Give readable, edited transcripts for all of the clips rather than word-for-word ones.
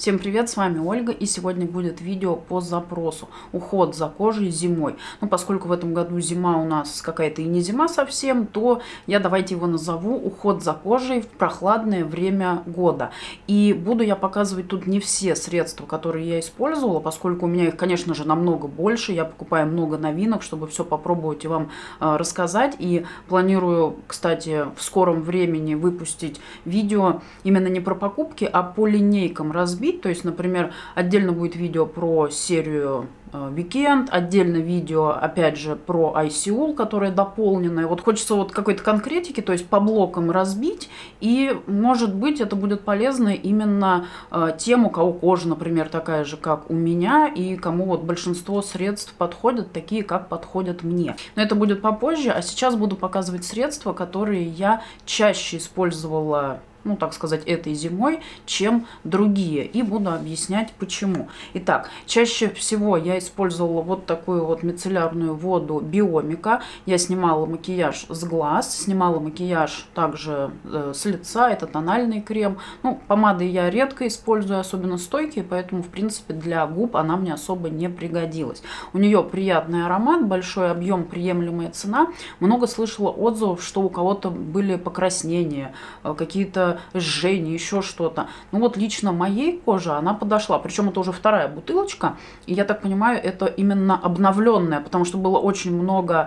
Всем привет, с вами Ольга, и сегодня будет видео по запросу уход за кожей зимой. Ну, поскольку в этом году зима у нас какая-то и не зима совсем, то я давайте его назову уход за кожей в прохладное время года. И буду я показывать тут не все средства, которые я использовала, поскольку у меня их, конечно же, намного больше. Я покупаю много новинок, чтобы все попробовать и вам рассказать. И планирую, кстати, в скором времени выпустить видео именно не про покупки, а по линейкам разбить. То есть, например, отдельно будет видео про серию Weekend, отдельно видео, опять же, про ICUL, которая дополненная. Вот хочется вот какой-то конкретики, то есть по блокам разбить, и, может быть, это будет полезно именно тем, у кого кожа, например, такая же, как у меня, и кому вот большинство средств подходят, такие, как подходят мне. Но это будет попозже, а сейчас буду показывать средства, которые я чаще использовала, ну, так сказать, этой зимой, чем другие. И буду объяснять, почему. Итак, чаще всего я использовала вот такую вот мицеллярную воду Биомика. Я снимала макияж с глаз, снимала макияж также с лица. Это тональный крем. Ну, помады я редко использую, особенно стойкие, поэтому, в принципе, для губ она мне особо не пригодилась. У нее приятный аромат, большой объем, приемлемая цена. Много слышала отзывов, что у кого-то были покраснения, какие-то жжение, еще что-то. Ну вот лично моей коже она подошла. Причем это уже вторая бутылочка. И я так понимаю, это именно обновленная, потому что было очень много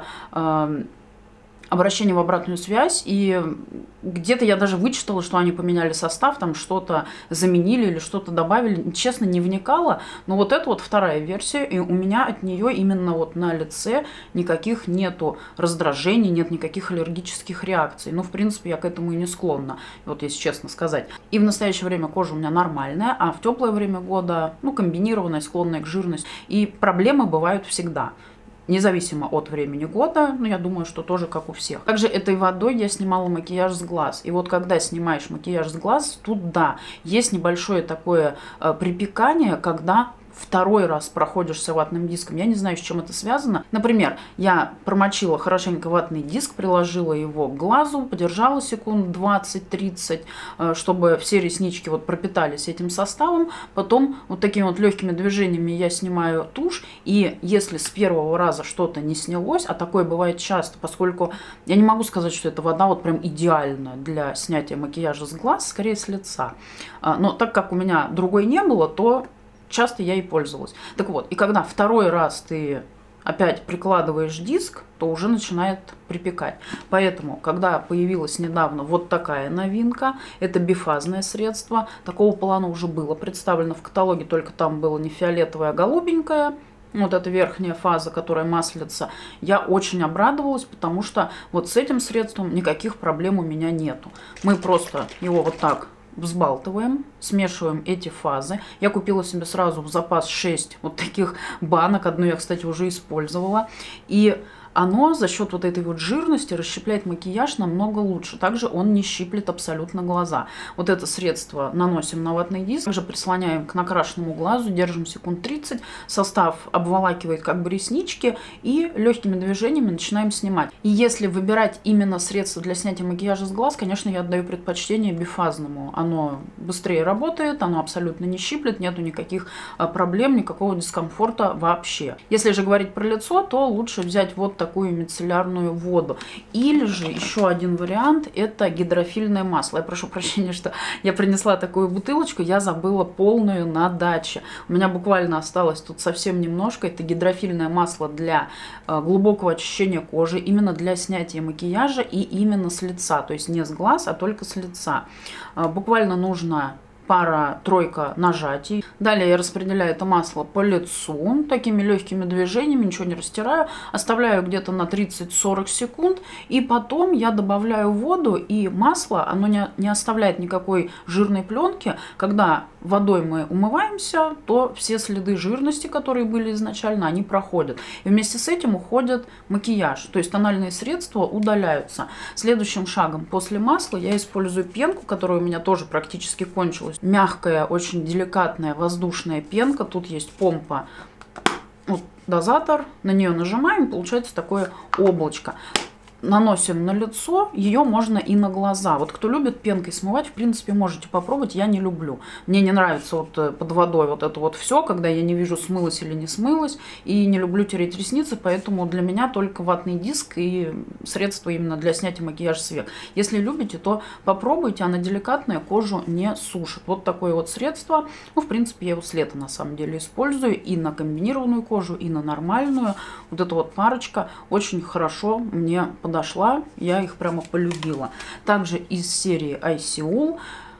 обращений в обратную связь, и где-то я даже вычитала, что они поменяли состав, там что-то заменили или что-то добавили. Честно, не вникала, но вот это вот вторая версия, и у меня от нее именно вот на лице никаких нету раздражений, нет никаких аллергических реакций. Ну, в принципе, я к этому и не склонна, вот если честно сказать. И в настоящее время кожа у меня нормальная, а в теплое время года, ну, комбинированная, склонная к жирности. И проблемы бывают всегда, независимо от времени года, но я думаю, что тоже как у всех. Также этой водой я снимала макияж с глаз. И вот когда снимаешь макияж с глаз, тут да, есть небольшое такое припекание, когда второй раз проходишься ватным диском. Я не знаю, с чем это связано. Например, я промочила хорошенько ватный диск, приложила его к глазу, подержала секунд 20-30, чтобы все реснички вот пропитались этим составом. Потом вот такими вот легкими движениями я снимаю тушь. И если с первого раза что-то не снялось, а такое бывает часто, поскольку я не могу сказать, что эта вода вот прям идеальна для снятия макияжа с глаз, скорее с лица. Но так как у меня другой не было, то часто я и пользовалась. Так вот, и когда второй раз ты опять прикладываешь диск, то уже начинает припекать. Поэтому, когда появилась недавно вот такая новинка, это бифазное средство. Такого плана уже было представлено в каталоге, только там было не фиолетовое, а голубенькое. Вот эта верхняя фаза, которая маслится, я очень обрадовалась, потому что вот с этим средством никаких проблем у меня нету. Мы просто его вот так взбалтываем, смешиваем эти фазы. Я купила себе сразу в запас 6 вот таких банок. Одну я, кстати, уже использовала. И оно за счет вот этой вот жирности расщепляет макияж намного лучше. Также он не щиплет абсолютно глаза. Вот это средство наносим на ватный диск. Также прислоняем к накрашенному глазу, держим секунд 30. Состав обволакивает как бы реснички и легкими движениями начинаем снимать. И если выбирать именно средство для снятия макияжа с глаз, конечно, я отдаю предпочтение бифазному. Оно быстрее работает, оно абсолютно не щиплет, нету никаких проблем, никакого дискомфорта вообще. Если же говорить про лицо, то лучше взять вот такую мицеллярную воду. Или же еще один вариант, это гидрофильное масло. Я прошу прощения, что я принесла такую бутылочку, я забыла полную на даче. У меня буквально осталось тут совсем немножко. Это гидрофильное масло для глубокого очищения кожи, именно для снятия макияжа и именно с лица. То есть не с глаз, а только с лица. Буквально нужно пара-тройка нажатий. Далее я распределяю это масло по лицу такими легкими движениями, ничего не растираю, оставляю где-то на 30-40 секунд, и потом я добавляю воду, и масло, оно не оставляет никакой жирной пленки. Когда водой мы умываемся, то все следы жирности, которые были изначально, они проходят. И вместе с этим уходит макияж, то есть тональные средства удаляются. Следующим шагом после масла я использую пенку, которая у меня тоже практически кончилась. Мягкая, очень деликатная воздушная пенка. Тут есть помпа, вот, дозатор. На нее нажимаем, получается такое облачко. наносим на лицо, ее можно и на глаза. Вот кто любит пенкой смывать, в принципе, можете попробовать. Я не люблю. Мне не нравится вот под водой вот это вот все, когда я не вижу, смылось или не смылось. И не люблю тереть ресницы, поэтому для меня только ватный диск и средство именно для снятия макияжа с век. Если любите, то попробуйте, она деликатная, кожу не сушит. Вот такое вот средство. Ну, в принципе, я его с лета на самом деле использую и на комбинированную кожу, и на нормальную. Вот эта вот парочка очень хорошо мне подошла, я их прямо полюбила. Также из серии Айсеул,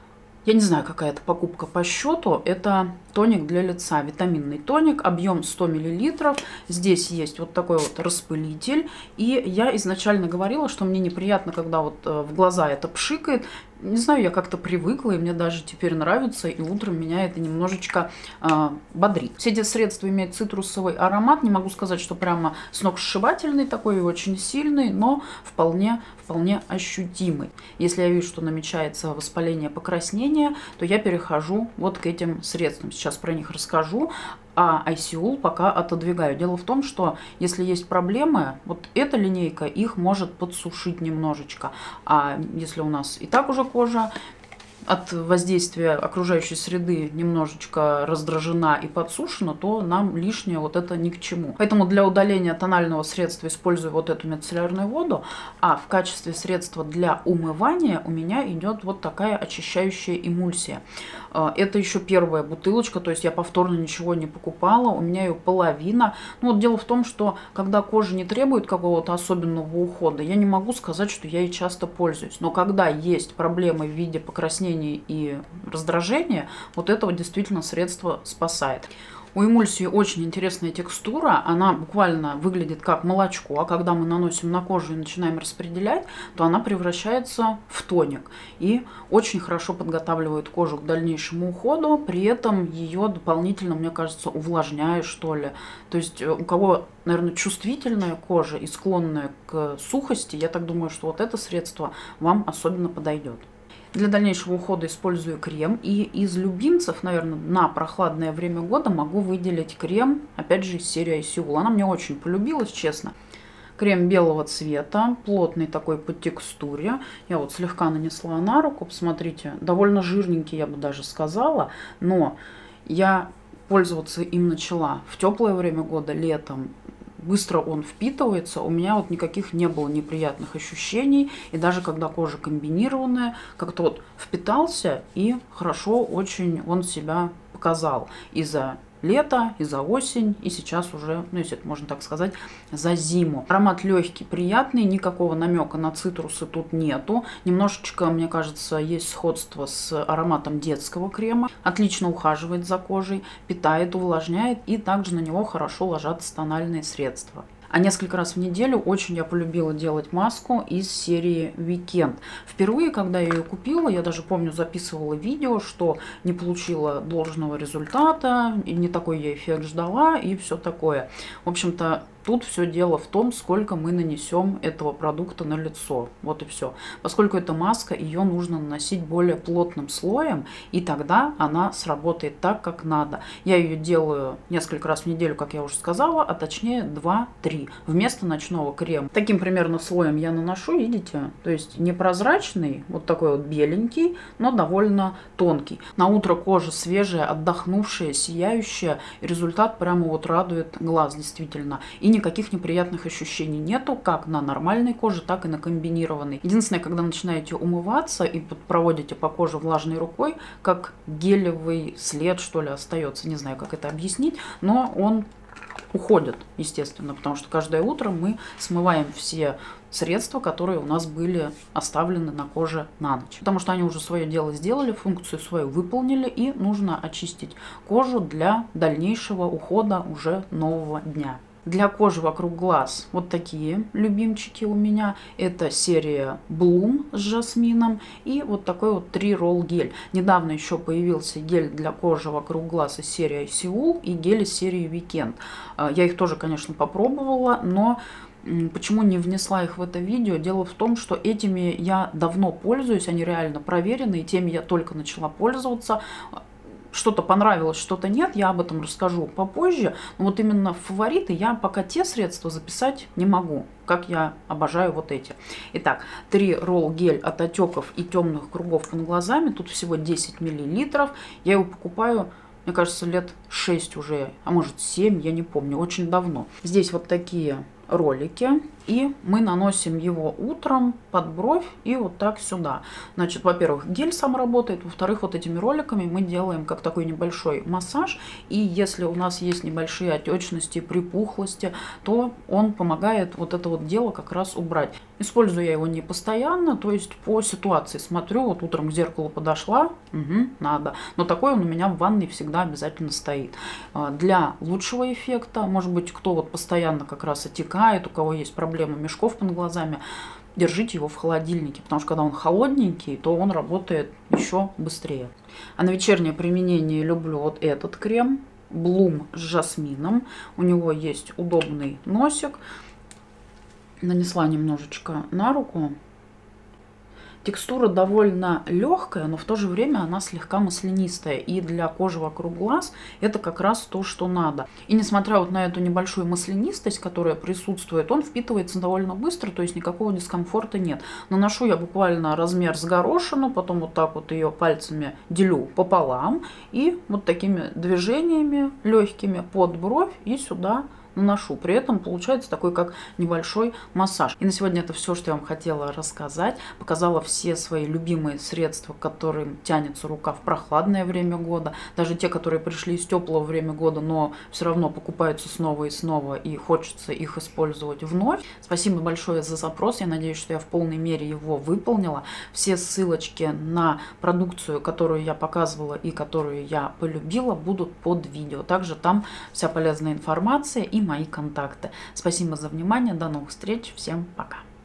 я не знаю, какая это покупка по счету, это тоник для лица, витаминный тоник, объем 100 мл. Здесь есть вот такой вот распылитель. И я изначально говорила, что мне неприятно, когда вот в глаза это пшикает. Не знаю, я как-то привыкла, и мне даже теперь нравится, и утром меня это немножечко бодрит. Все эти средства имеют цитрусовый аромат. Не могу сказать, что прямо сногсшибательный такой, очень сильный, но вполне ощутимый. Если я вижу, что намечается воспаление, покраснение, то я перехожу вот к этим средствам. Сейчас про них расскажу. А Айсеул пока отодвигаю. Дело в том, что если есть проблемы, вот эта линейка их может подсушить немножечко. А если у нас и так уже кожа от воздействия окружающей среды немножечко раздражена и подсушена, то нам лишнее вот это ни к чему. Поэтому для удаления тонального средства использую вот эту мицеллярную воду, а в качестве средства для умывания у меня идет вот такая очищающая эмульсия. Это еще первая бутылочка, то есть я повторно ничего не покупала, у меня ее половина. Ну, вот дело в том, что когда кожа не требует какого-то особенного ухода, я не могу сказать, что я ей часто пользуюсь. Но когда есть проблемы в виде покраснения и раздражения, вот этого действительно средство спасает. У эмульсии очень интересная текстура, она буквально выглядит как молочко, а когда мы наносим на кожу и начинаем распределять, то она превращается в тоник и очень хорошо подготавливает кожу к дальнейшему уходу, при этом ее дополнительно, мне кажется, увлажняет, что ли. То есть у кого, наверное, чувствительная кожа и склонная к сухости, я так думаю, что вот это средство вам особенно подойдет. Для дальнейшего ухода использую крем. И из любимцев, наверное, на прохладное время года могу выделить крем, опять же, из серии Айсеул. Она мне очень полюбилась, честно. Крем белого цвета, плотный такой по текстуре. Я вот слегка нанесла на руку, посмотрите, довольно жирненький, я бы даже сказала. Но я пользоваться им начала в теплое время года, летом. Быстро он впитывается, у меня вот никаких не было неприятных ощущений, и даже когда кожа комбинированная, как-то вот впитался, и хорошо очень он себя показал и за лето, и за осень, и сейчас уже, ну если это можно так сказать, за зиму. Аромат легкий, приятный, никакого намека на цитрусы тут нету. Немножечко, мне кажется, есть сходство с ароматом детского крема. Отлично ухаживает за кожей, питает, увлажняет, и также на него хорошо ложатся тональные средства. А несколько раз в неделю очень я полюбила делать маску из серии Weekend. Впервые, когда я ее купила, я даже помню, записывала видео, что не получила должного результата, и не такой я эффект ждала, и все такое. В общем-то, тут все дело в том, сколько мы нанесем этого продукта на лицо. Вот и все. Поскольку это маска, ее нужно наносить более плотным слоем, и тогда она сработает так, как надо. Я ее делаю несколько раз в неделю, как я уже сказала, а точнее 2-3 вместо ночного крема. Таким примерно слоем я наношу, видите? То есть непрозрачный, вот такой вот беленький, но довольно тонкий. На утро кожа свежая, отдохнувшая, сияющая. Результат прямо вот радует глаз, действительно. И никаких неприятных ощущений нету, как на нормальной коже, так и на комбинированной. Единственное, когда начинаете умываться и проводите по коже влажной рукой, как гелевый след, что ли, остается. Не знаю, как это объяснить, но он уходит, естественно, потому что каждое утро мы смываем все средства, которые у нас были оставлены на коже на ночь. Потому что они уже свое дело сделали, функцию свою выполнили, и нужно очистить кожу для дальнейшего ухода уже нового дня. Для кожи вокруг глаз вот такие любимчики у меня. Это серия Bloom с жасмином и вот такой вот 3-ролл гель. Недавно еще появился гель для кожи вокруг глаз из серии Айсеул и гель из серии Weekend. Я их тоже, конечно, попробовала, но почему не внесла их в это видео? Дело в том, что этими я давно пользуюсь, они реально проверены, и теми я только начала пользоваться. что-то понравилось, что-то нет, я об этом расскажу попозже. Но вот именно в фавориты я пока те средства записать не могу, как я обожаю вот эти. Итак, 3 ролл гель от отеков и темных кругов под глазами. Тут всего 10 мл. Я его покупаю, мне кажется, лет 6 уже, а может 7, я не помню, очень давно. Здесь вот такие ролики, и мы наносим его утром под бровь и вот так сюда. Значит, во-первых, гель сам работает, во-вторых, вот этими роликами мы делаем как такой небольшой массаж, и если у нас есть небольшие отечности, припухлости, то он помогает вот это вот дело как раз убрать. Использую я его не постоянно, то есть по ситуации смотрю, вот утром к зеркалу подошла, надо, но такой он у меня в ванной всегда обязательно стоит. Для лучшего эффекта, может быть, кто вот постоянно как раз отекает, у кого есть проблемы мешков под глазами, держите его в холодильнике, потому что когда он холодненький, то он работает еще быстрее. А на вечернее применение люблю вот этот крем Bloom с жасмином. У него есть удобный носик. Нанесла немножечко на руку. Текстура довольно легкая, но в то же время она слегка маслянистая. И для кожи вокруг глаз это как раз то, что надо. И несмотря вот на эту небольшую маслянистость, которая присутствует, он впитывается довольно быстро, то есть никакого дискомфорта нет. Наношу я буквально размер с горошину, потом вот так вот ее пальцами делю пополам. И вот такими движениями легкими под бровь и сюда наношу. При этом получается такой как небольшой массаж. И на сегодня это все, что я вам хотела рассказать. Показала все свои любимые средства, к которым тянется рука в прохладное время года. Даже те, которые пришли из теплого время года, но все равно покупаются снова и снова, и хочется их использовать вновь. Спасибо большое за запрос. Я надеюсь, что я в полной мере его выполнила. Все ссылочки на продукцию, которую я показывала и которую я полюбила, будут под видео. Также там вся полезная информация и мои контакты. Спасибо за внимание, до новых встреч, всем пока!